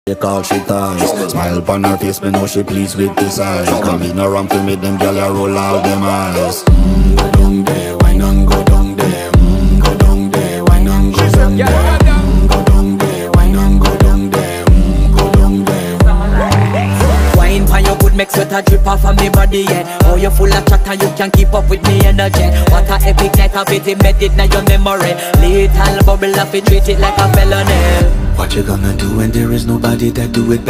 She call she ties. Smile upon her face, me know she pleased with this eyes. Come in around to make them gyal a roll out them eyes. Go down there, wine and go down there. Go down there, wine and go down there. Go down there, wine and go down there. Go down there. Wine pan your good make sweat a drip off of me body, yeah. Oh, you full of chat and you can keep up with me energy. What a epic night of it, embedded in your memory. Little bubble of it, treat it like a felony. What you gonna do when there is nobody that do it better?